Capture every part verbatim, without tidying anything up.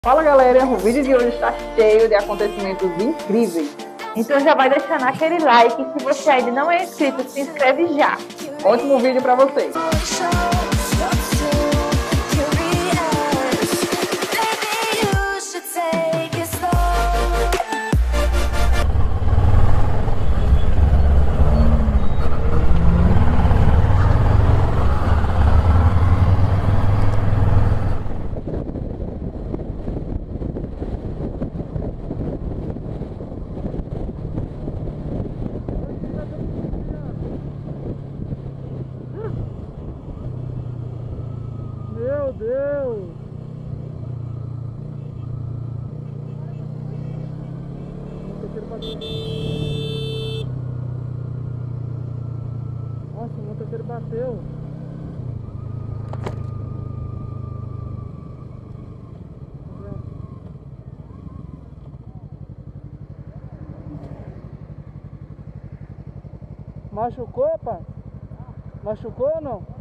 Fala galera, o vídeo de hoje está cheio de acontecimentos incríveis. Então já vai deixando aquele like, se você ainda não é inscrito, se inscreve já. Ótimo vídeo para vocês. Meu Deus! Nossa, o motoqueiro bateu. Machucou, pai? Machucou ou não?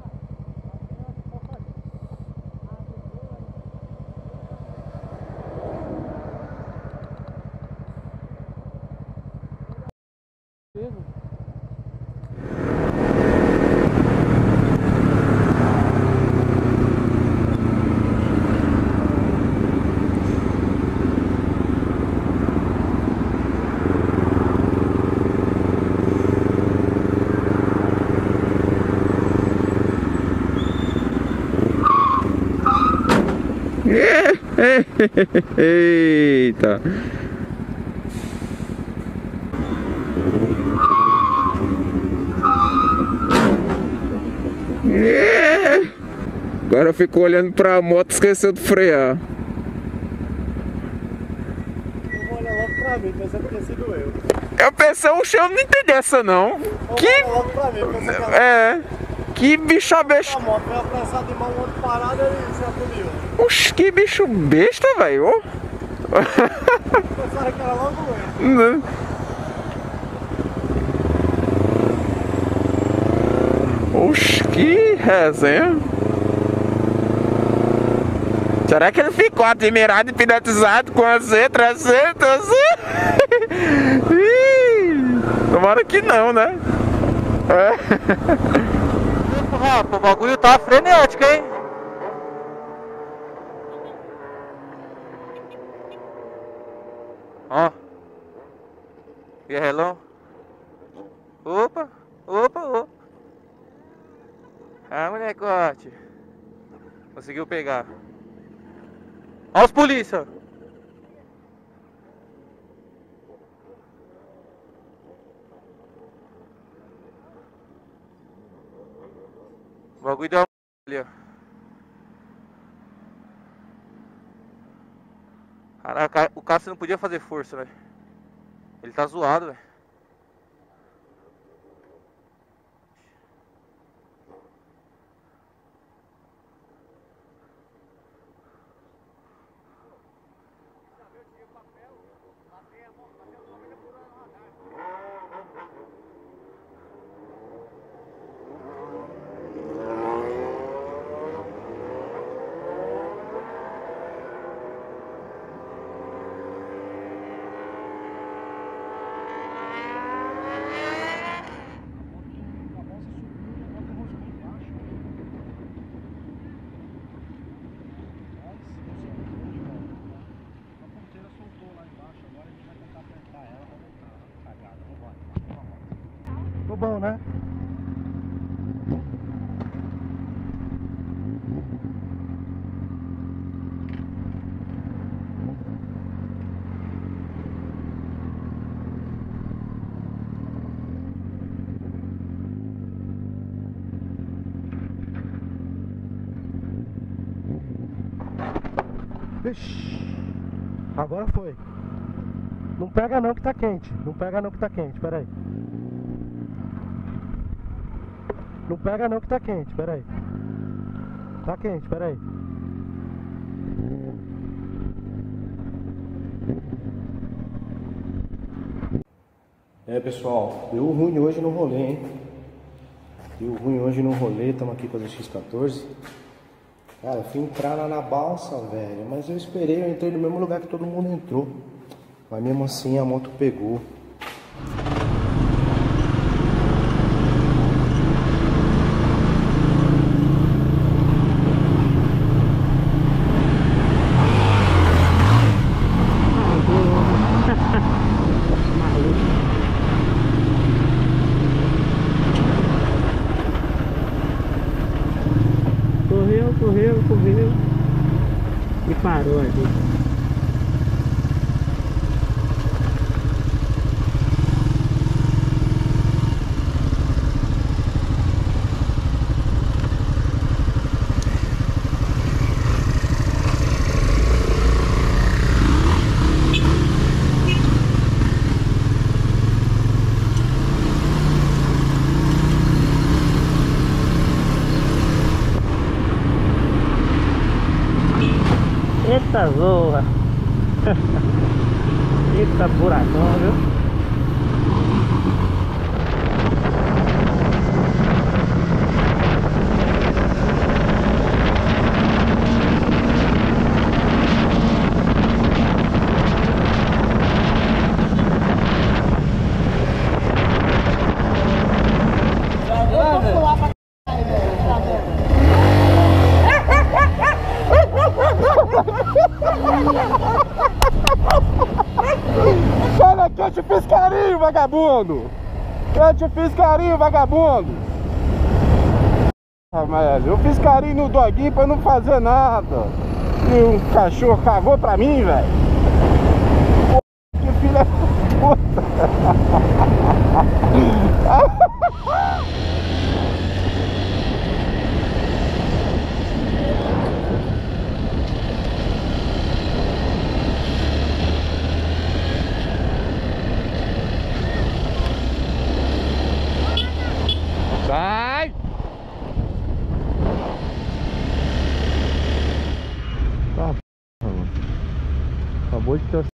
Eita! Agora eu fico olhando pra moto e esqueceu de frear. Eu vou olhar logo pra mim, pensando que tinha sido eu. Eu pensei, o chão não entendi essa não. Eu Que. vou olhar logo pra mim, pensando que ela... É. Que bicho besta. A moto veio apressada de mão, o outro parado e se acudiu. Oxe, que bicho besta, velho. Pensaram que era logo eu. Oxe, que resenha. Será que ele ficou admirado e hipnotizado com a Z trezentos? Tomara que não, né? É. Rafa, o bagulho tá frenético, hein? Ó. E aí, relão? Opa, opa, opa. Ah, molecote. Conseguiu pegar. Ó os polícia. O bagulho deu uma ali, ó. Caraca, o cara você não podia fazer força, velho. Ele tá zoado, velho. Ficou bom, né? Vixe, agora foi. Não pega não que tá quente. Não pega não que tá quente, peraí. Não pega não que tá quente, peraí. Tá quente, peraí. É pessoal, deu ruim hoje no rolê, hein? Deu ruim hoje no rolê, estamos aqui com a Z X quatorze. Cara, eu fui entrar lá na balsa, velho, mas eu esperei, eu entrei no mesmo lugar que todo mundo entrou. Mas mesmo assim a moto pegou. Correu, correu, correu e parou ali. Eita zorra! Eita buracão, viu? Cara, aqui eu te fiz carinho, vagabundo! Eu te fiz carinho, vagabundo! Ah, mas eu fiz carinho no doguinho pra não fazer nada. E um cachorro cagou pra mim, velho. Que filha da puta! Sai! Tá, mano. Acabou de ter. A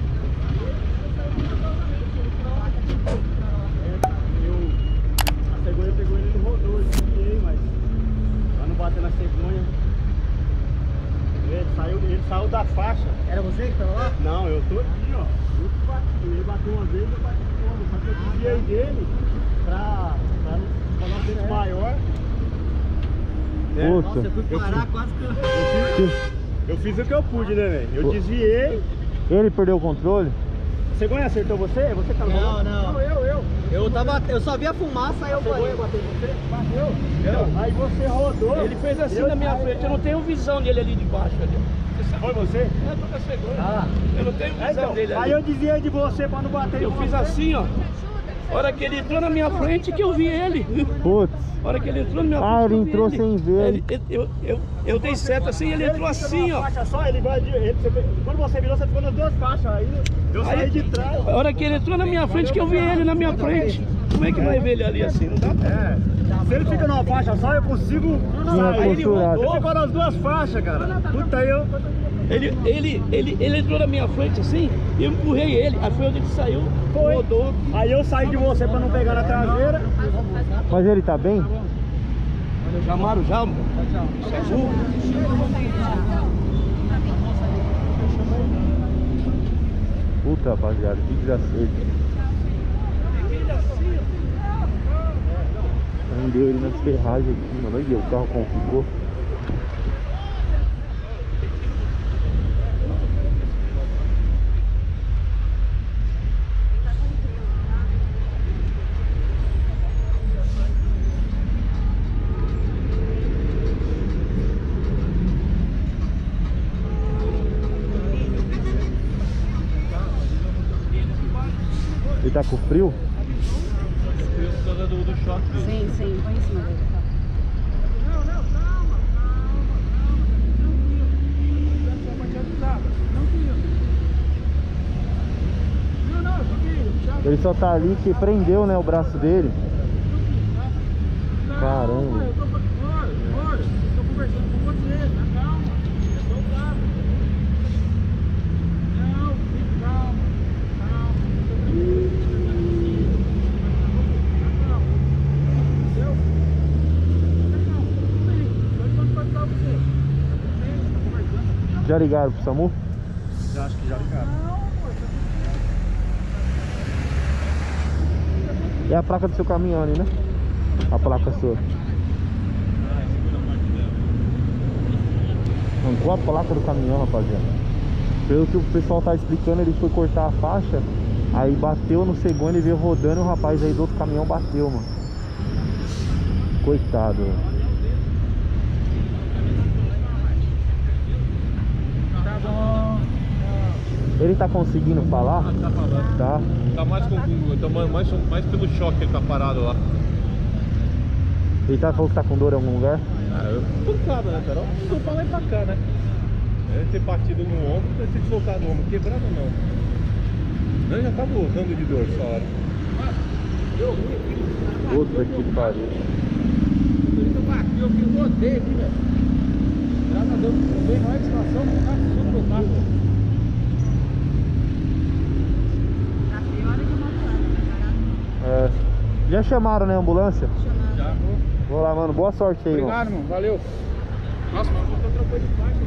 cegonha pegou ele no rodou, eu desviei, mas pra não bater na cegonha. Ele saiu, ele saiu da faixa. Era você que tava lá? Não, eu tô aqui, ó. Eu que bati. Ele bateu uma vez, eu bati de novo. Só que eu desviei dele pra, pra não falar um tempo maior. É. Nossa, eu fui parar quase que eu... Eu fiz, eu fiz o que eu pude, né, velho? Eu desviei. Ele perdeu o controle? A cegonha acertou você? É você que tá no Não, não. Não, eu, eu. Eu tava, eu só vi a fumaça aí eu A cegonha falei. bateu em você? Bateu. Eu. Aí você rodou. Ele fez assim eu, na minha frente, eu não tenho visão dele ali de baixo. Ali. Você sabe? Foi você? É, tô com a cegonha. Ah. Eu não tenho visão É, então, dele ali. aí eu desviei de você pra não bater Eu em fiz você. assim, ó. A hora que ele entrou na minha frente que eu vi ele. Putz. A hora que ele entrou na minha Ah, frente. ele eu vi entrou sem ver. Ele, ele- eu, eu, eu dei seta assim e ele entrou assim, ó. Faixa só, ele vai de, ele, você, quando você virou, você ficou nas duas faixas. Aí eu saí Aí, de trás. a hora que ele entrou na minha frente que eu vi ele na minha frente. Como é que vai ver ele ali assim? Não dá pra... É. Se ele fica numa faixa só, eu consigo sair. Aí Ele costurado. rodou, ficou nas duas faixas, cara. Puta, aí eu... Ele, ele, ele, ele entrou na minha frente assim e eu empurrei ele. Aí foi onde ele saiu, Foi. rodou. Aí eu saí de você pra não pegar na traseira. Mas ele tá bem? Chamaram já, mano. Seguro. Puta, rapaziada, que desacerto. Prendeu ele nas ferragens aqui, mano. Olha o carro como ficou. Ele tá com frio? Sim, sim, põe em cima dele. Ele só tá ali que prendeu, né, o braço dele. Caramba. Eu tô conversando com você, na calma. Eu tô bravo. Não, fique calmo. Calma. Entendeu? Não, não, não. Tô falando pra você. Já ligaram pro SAMU? Já acho que já ligaram. É a placa do seu caminhão ali, né? A placa sua. Arrancou a placa do caminhão, rapaziada. Pelo que o pessoal tá explicando, ele foi cortar a faixa, aí bateu no segundo e veio rodando e o rapaz aí do outro caminhão bateu, mano. Coitado, velho. Tá bom. Ele tá conseguindo falar? Tá falando. Tá. Tá mais, com, tá mais, mais pelo choque que ele tá parado lá. Ele tá falando que tá com dor em algum lugar? Ah, eu tô pancada, né, Carol? Não tô pra lá e pra cá, né? Deve ter partido no ombro, deve ter deslocado no ombro. Quebrado não. Não, já tava usando de dor essa hora. Puta que pariu. Eu bati, eu me rodei aqui, velho. Graças a Deus, não veio mais situação, não tá tudo no carro. É, já chamaram, né, a ambulância? Já. Vou lá, mano. Boa sorte aí, Obrigado, mano. mano. Valeu. Nossa, mano, eu tô trocando de faixa.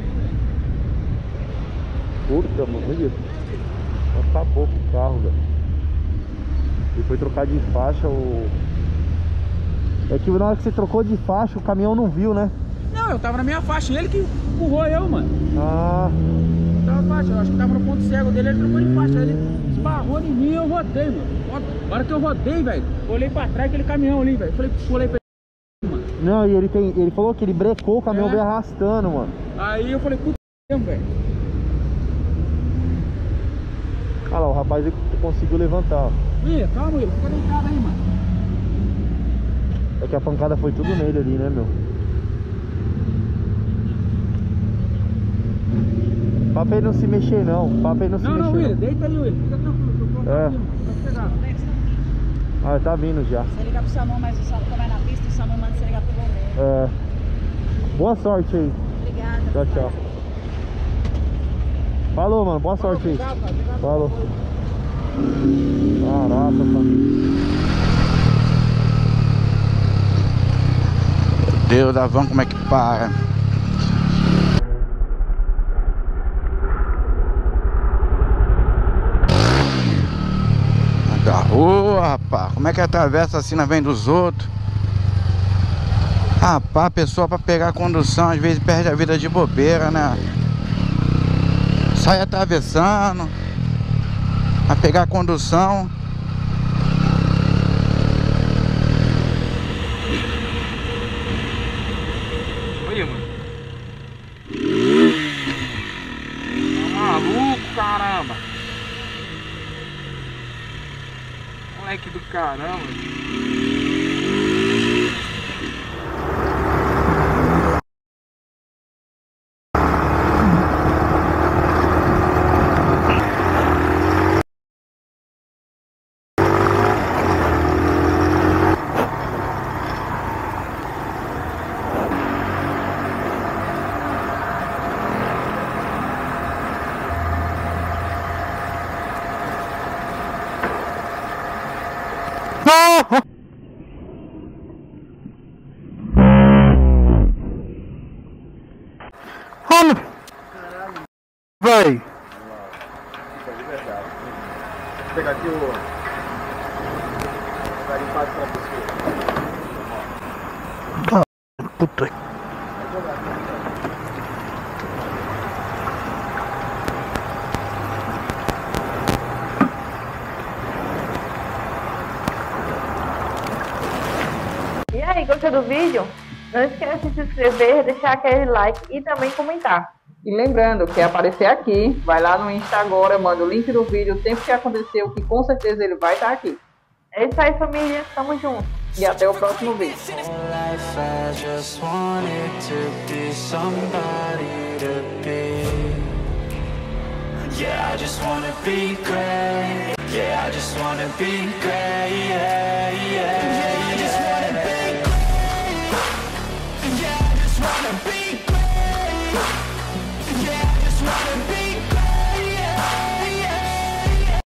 Puta, mano. Olha isso. Acabou com o carro, velho. Ele foi trocar de faixa, o... É que na hora que você trocou de faixa, o caminhão não viu, né? Não, eu tava na minha faixa, ele que empurrou eu, mano. Ah. Eu tava faixa, eu acho que tava no ponto cego dele, ele trocou de faixa, ele esbarrou em mim e eu rodei, mano. Na hora que eu rodei, velho, olhei pra trás aquele caminhão ali, velho. Falei, pulei pra ele, mano. Não, e ele tem. Ele falou que ele brecou, o caminhão É. veio arrastando, mano. Aí eu falei, puta mesmo, velho. Olha lá, o rapaz ele conseguiu levantar, ó. Ih, calma, ele fica deitado aí, mano. É que a pancada foi tudo nele ali, né, meu? Pra ele não se mexer, não. Pra ele não se Não, mexer. não, não. William, deita aí, William. Fica tranquilo, eu tô É. aqui, mano. Pode pegar. Ah, tá vindo já. Você liga pro SAMU, mas o SAMU vai na pista e o SAMU manda você ligar pro bombeiro. É. Boa sorte aí. Obrigada. Tchau, tchau. Falou, mano. Boa sorte aí. Falou. Caraca, família. Deus da van, como é que para? Da rua, rapaz. Como é que atravessa assim na frente dos outros? Rapaz, a pessoa pra pegar a condução às vezes perde a vida de bobeira, né? Sai atravessando pra pegar a condução. Olha, mano. Tá maluco, caramba. Moleque do caramba. Vai. Vou pegar aqui o... Vou pegar em paz pra você. Puta. E aí, gostou do vídeo? Não esqueça de se inscrever, deixar aquele like e também comentar. E lembrando, quer aparecer aqui, vai lá no Insta agora, manda o link do vídeo, sempre que aconteceu, que com certeza ele vai estar aqui. É isso aí, família. Tamo junto. E até o próximo vídeo. Yeah, I just wanna be great. Yeah, I just wanna be great. Yeah.